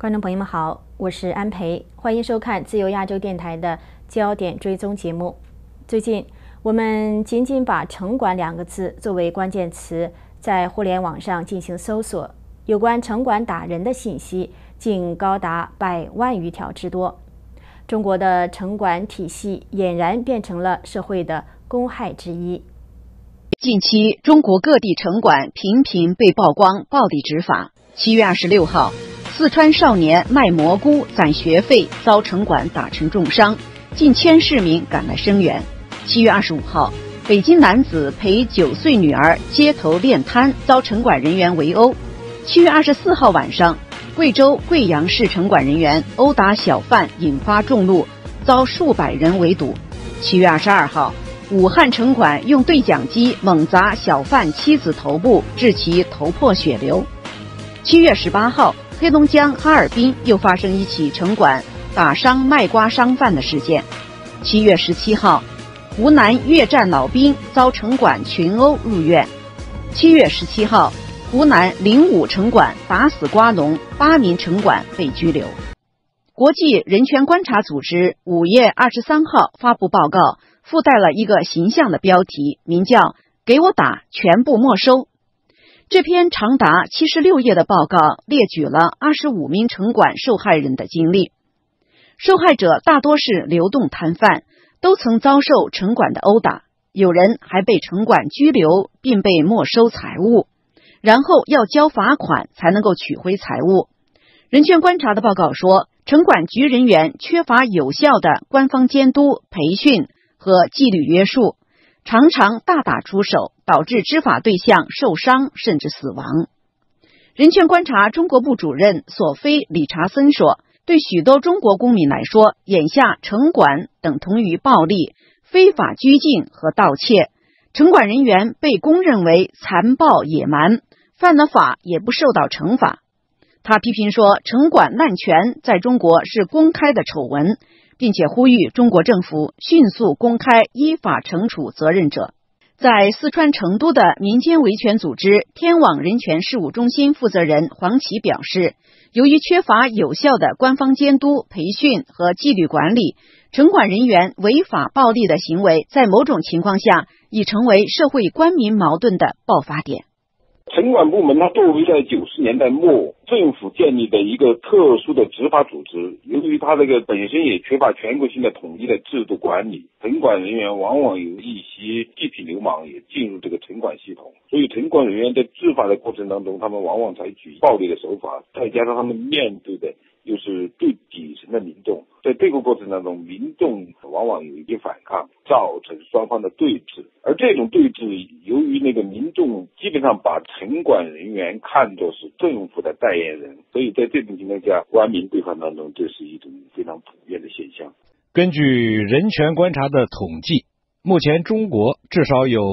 观众朋友们好，我是安培，欢迎收看自由亚洲电台的焦点追踪节目。最近，我们仅仅把城管2个字作为关键词，在互联网上进行搜索，有关城管打人的信息竟高达100万余条之多。中国的城管体系俨然变成了社会的公害之一。 近期，中国各地城管频频被曝光暴力执法。7月26号，四川少年卖蘑菇攒学费遭城管打成重伤，近千市民赶来声援。7月25号，北京男子陪9岁女儿街头练摊遭城管人员围殴。7月24号晚上，贵州贵阳市城管人员殴打小贩引发众怒，遭数百人围堵。7月22号，武汉城管用对讲机猛砸小贩妻子头部，致其头破血流。7月18号，黑龙江哈尔滨又发生一起城管打伤卖瓜商贩的事件。7月17号，湖南越战老兵遭城管群殴入院。7月17号，湖南灵武城管打死瓜农，8名城管被拘留。国际人权观察组织5月23号发布报告，附带了一个形象的标题，名叫“给我打，全部没收”。这篇长达76页的报告列举了25名城管受害人的经历。受害者大多是流动摊贩，都曾遭受城管的殴打，有人还被城管拘留并被没收财物，然后要交罚款才能够取回财物。人权观察的报告说，城管局人员缺乏有效的官方监督、培训和纪律约束，常常大打出手，导致执法对象受伤甚至死亡。人权观察中国部主任索菲·理查森说，对许多中国公民来说，眼下城管等同于暴力、非法拘禁和盗窃，城管人员被公认为残暴野蛮，犯了法也不受到惩罚。他批评说，城管滥权在中国是公开的丑闻，并且呼吁中国政府迅速公开依法惩处责任者。在四川成都的民间维权组织天网人权事务中心负责人黄奇表示，由于缺乏有效的官方监督、培训和纪律管理，城管人员违法暴力的行为在某种情况下已成为社会官民矛盾的爆发点。 城管部门它作为在90年代末政府建立的一个特殊的执法组织，由于它这个本身也缺乏全国性的统一的制度管理，城管人员往往有一些地痞流氓也进入这个城管系统，所以城管人员在执法的过程当中，他们往往采取暴力的手法，再加上他们面对的又是最底层的民众，在这个过程当中，民众往往有一些反抗，造成双方的对峙。而这种对峙，由于那个民众基本上把城管人员看作是政府的代言人，所以在这种情况下，官民对抗当中，这是一种非常普遍的现象。 根据人权观察的统计，目前中国至少有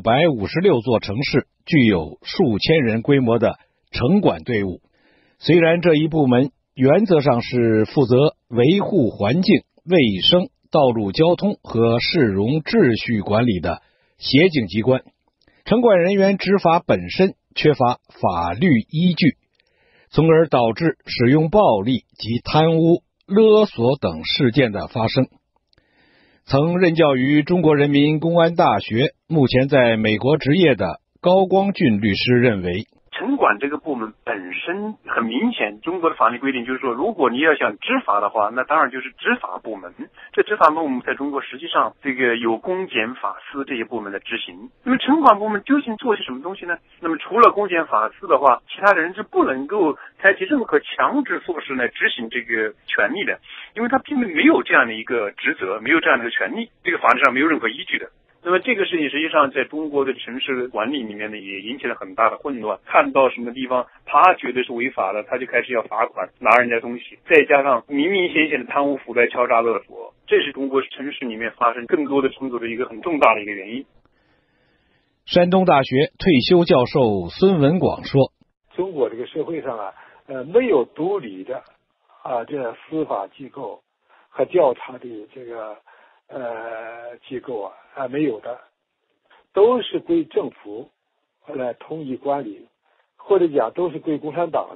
656座城市具有数千人规模的城管队伍。虽然这一部门原则上是负责维护环境、卫生、道路交通和市容秩序管理的协警机关，城管人员执法本身缺乏法律依据，从而导致使用暴力及贪污、勒索等事件的发生。曾任教于中国人民公安大学，目前在美国执业的高光俊律师认为， 城管这个部门本身很明显，中国的法律规定就是说，如果你要想执法的话，那当然就是执法部门。这执法部门在中国实际上这个有公检法司这些部门的执行。那么城管部门究竟做些什么东西呢？那么除了公检法司的话，其他的人是不能够采取任何强制措施来执行这个权利的，因为他并没有这样的一个职责，没有这样的一个权利，这个法律上没有任何依据的。那么这个事情实际上在中国的城市管理里面呢，也引起了很大的混乱。看到什么地方他觉得是违法的，他就开始要罚款，拿人家东西，再加上明明显显的贪污腐败、敲诈勒索，这是中国城市里面发生更多的冲突的一个很重大的一个原因。 山东大学退休教授孙文广说， 中国这个社会上没有独立的这司法机构和调查的这个机构没有的，都是归政府来统一管理，或者讲都是归共产党呢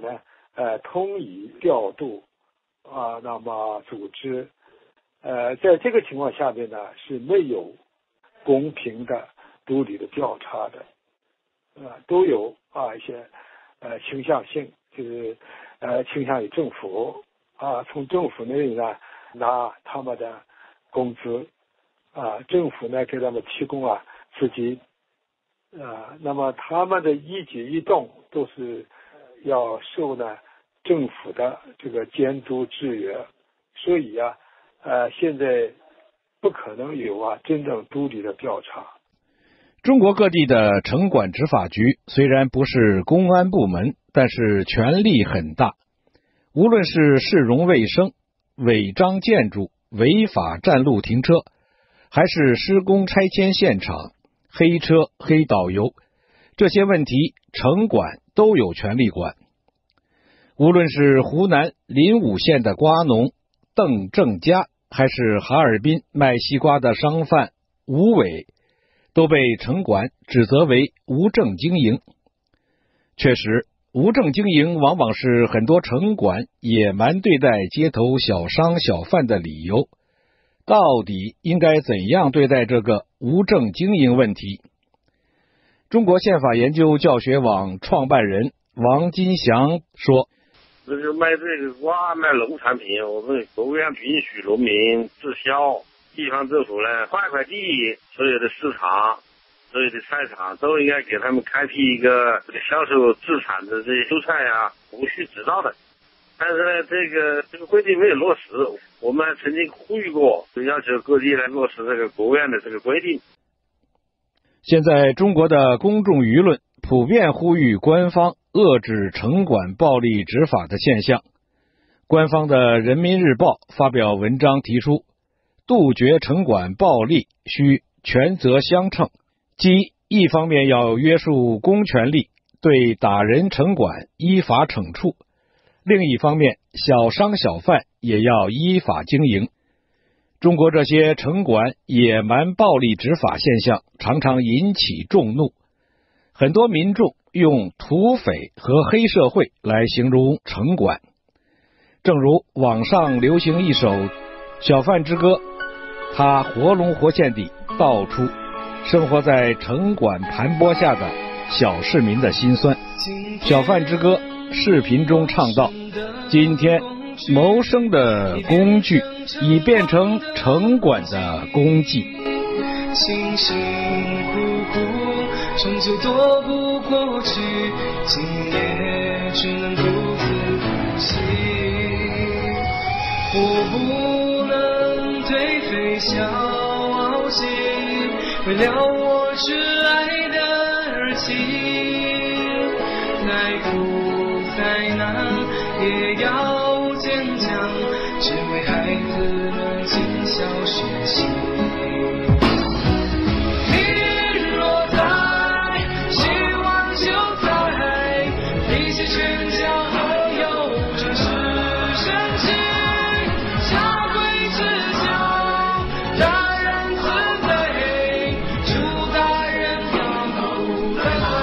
通以调度那么组织，在这个情况下面呢是没有公平的独立的调查的，都有一些倾向性，就是倾向于政府从政府那里呢拿他们的工资政府呢给他们提供资金那么他们的一举一动都是要受呢政府的这个监督制约，所以现在不可能有真正独立的调查。 中国各地的城管执法局虽然不是公安部门，但是权力很大。无论是市容卫生、违章建筑、违法占路停车，还是施工拆迁现场、黑车、黑导游，这些问题城管都有权利管。无论是湖南临武县的瓜农邓正佳，还是哈尔滨卖西瓜的商贩吴伟，都被城管指责为无证经营。确实，无证经营往往是很多城管野蛮对待街头小商小贩的理由。到底应该怎样对待这个无证经营问题？中国宪法研究教学网创办人王金祥说， 这个卖这个瓜卖农产品，我们国务院允许农民自销，地方政府呢块块地，所有的市场、所有的菜场都应该给他们开辟一个销售自产的这些蔬菜无需执照的。但是呢，这个规定没有落实，我们还曾经呼吁过，要求各地来落实这个国务院的这个规定。 现在中国的公众舆论普遍呼吁官方遏制城管暴力执法的现象。官方的《人民日报》发表文章提出，杜绝城管暴力需权责相称，即一方面要约束公权力，对打人城管依法惩处，另一方面小商小贩也要依法经营。中国这些城管野蛮暴力执法现象常常引起众怒，很多民众用土匪和黑社会来形容城管。正如网上流行一首《小贩之歌》，它活龙活现地道出生活在城管盘剥下的小市民的辛酸。《小贩之歌》视频中唱道，今天谋生的工具已变成城管的功绩， 辛辛苦苦终究躲不过去，今夜只能独自呼吸。我不能颓废消极，为了我挚爱的儿妻，再苦再难也要坚强，只为孩子们尽孝学习。你若在，希望就在，一起全家好友真是真情，下跪之交，大人慈悲，祝大人要不累。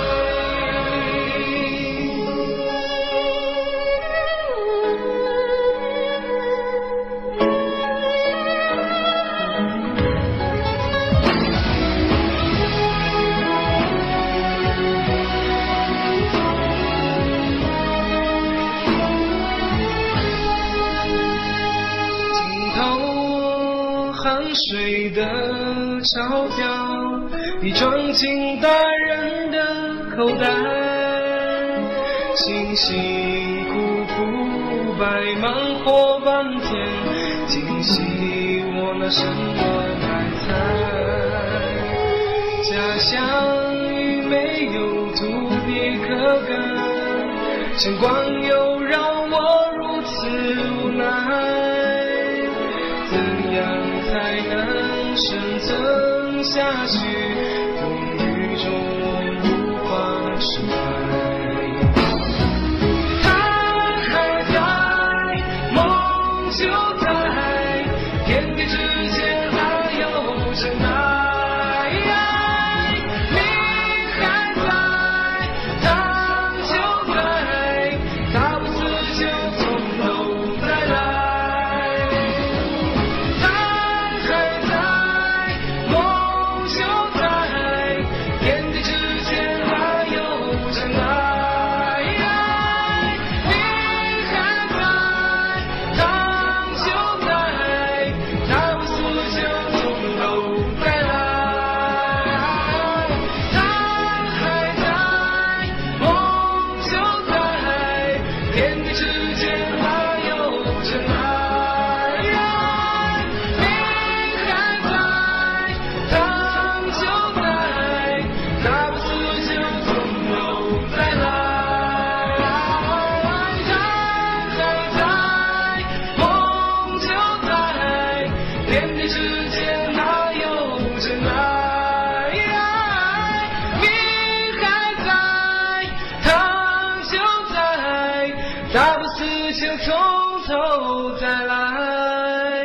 水的钞票已装进大人的口袋，辛辛苦苦白忙活半天，今夕我拿什么来猜？家乡已没有土地可干，城管又让我如此无奈，才能生存下去，风雨中无法释怀。他还在，梦就在，天地之间还有真爱。你还在，他就在，他不死后再来。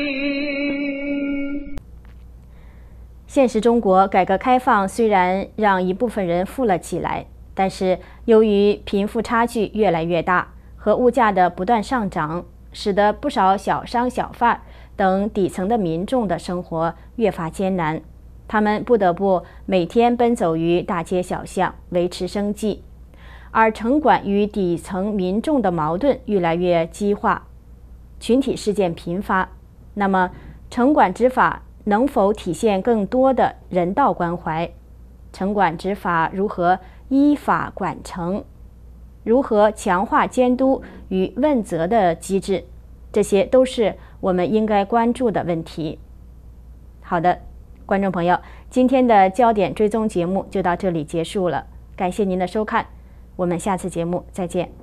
现实中国改革开放虽然让一部分人富了起来，但是由于贫富差距越来越大和物价的不断上涨，使得不少小商小贩等底层的民众的生活越发艰难，他们不得不每天奔走于大街小巷维持生计，而城管与底层民众的矛盾越来越激化，群体事件频发。那么城管执法能否体现更多的人道关怀？城管执法如何依法管城？如何强化监督与问责的机制？这些都是我们应该关注的问题。好的，观众朋友，今天的焦点追踪节目就到这里结束了，感谢您的收看，我们下次节目再见。